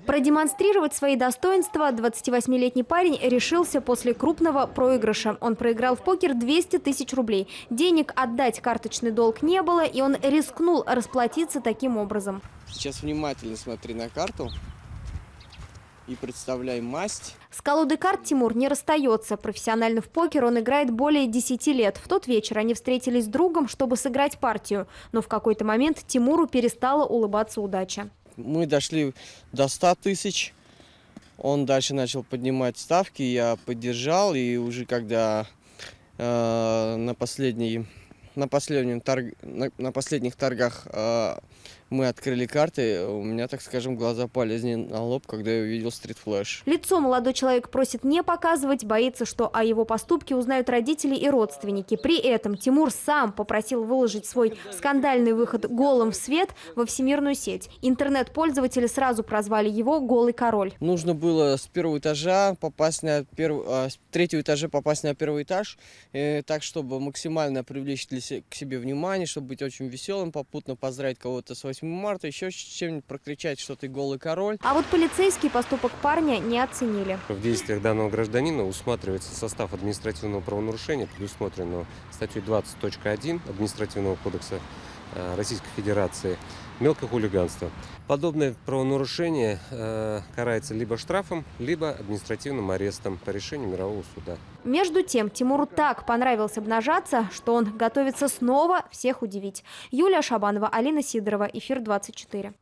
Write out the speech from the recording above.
Продемонстрировать свои достоинства 28-летний парень решился после крупного проигрыша. Он проиграл в покер 200 тысяч рублей. Денег отдать карточный долг не было, и он рискнул расплатиться таким образом. Сейчас внимательно смотри на карту и представляй масть. С колодой карт Тимур не расстается. Профессионально в покер он играет более 10 лет. В тот вечер они встретились с другом, чтобы сыграть партию. Но в какой-то момент Тимуру перестала улыбаться удача. Мы дошли до 100 тысяч. Он дальше начал поднимать ставки, я поддержал. И уже когда на последних торгах мы открыли карты, у меня, так скажем, глаза полезли на лоб, когда я увидел стрит-флэш. Лицо молодой человек просит не показывать, боится, что о его поступке узнают родители и родственники. При этом Тимур сам попросил выложить свой скандальный выход голым в свет во всемирную сеть. Интернет-пользователи сразу прозвали его «Голый король». Нужно было с первого этажа попасть на с третьего этажа попасть на первый этаж, так, чтобы максимально привлечь к себе внимание, чтобы быть очень веселым, попутно поздравить кого-то с 8 марта, еще чем-нибудь прокричать, что ты голый король. А вот полицейский поступок парня не оценили. В действиях данного гражданина усматривается состав административного правонарушения, предусмотренного статьей 20.1 Административного кодекса Российской Федерации, мелкое хулиганство. Подобное правонарушение карается либо штрафом, либо административным арестом по решению мирового суда. Между тем, Тимуру так понравилось обнажаться, что он готовится снова всех удивить. Юлия Шабанова, Алина Сидорова, Эфир 24.